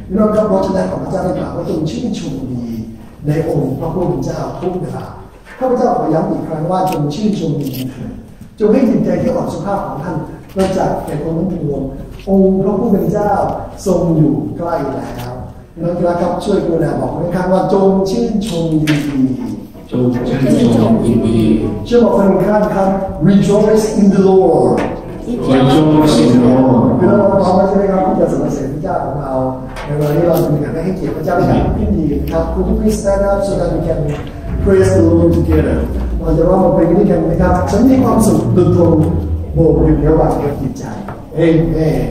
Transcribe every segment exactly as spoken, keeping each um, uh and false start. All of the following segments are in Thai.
พี่น้องครับพระเจ้าของพระเจ้าได้กล่าวว่าจงชื่นชมดีในองค์พระผู้เป็นเจ้าทุกเวลาข้าพเจ้าขอย้ำอีกครั้งว่าจงชื่นชมดีเถิดจงให้จิตใจที่อ่อนสุภาพของท่านประจักษ์แก่คนทั้งปวงองค์พระผู้เป็นเจ้าทรงอยู่ใกล้แล้วพี่น้องครับช่วยกรุณาบอกให้ข้าว่าจงชื่นชมดีจงชื่นชมดีช่วยบอกคนข้างครับ rejoice in the Lord rejoice in the Lord พี่น้องพร้อมไหมใช่ไหมครับที่จะสรรเสริญพระเจ้าของเราในวันนี้เราจะมีการให้เกียรติพระเจ้าในการพิธีนะครับคุณทุกท่าน stand up so that we can praise the Lord together เราจะร้องเพลงนี้กันนะครับฉันมีความสุขตรงตรงโบกอยู่ระหว่างกับจิตใจเอเมน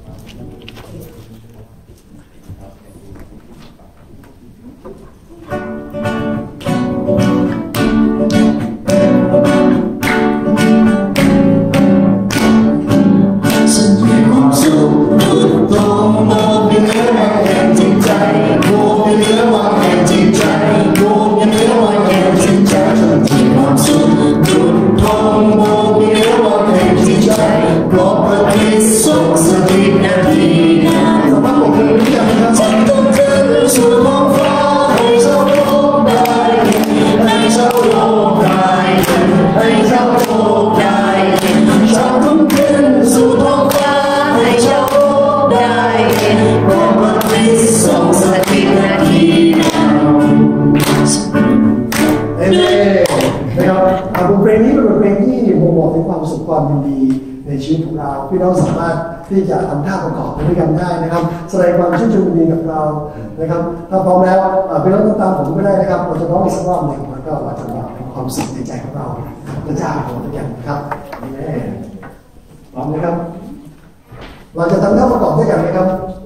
พี่น้องสามารถที่จะทำท่าประกอบด้วยกันได้นะครับแสดงความชื่นชมยินดีกับเรานะครับถ้าพร้อมแล้วพี่น้องตามผมก็ได้นะครับเราจะร้องอีกสักรอบหนึ่งแล้วก็เราจะบอกความสุขในใจของเราพระเจ้าของเราด้วยกันครับพร้อมนะครับเราจะทำท่าประกอบด้วยกันนะครับ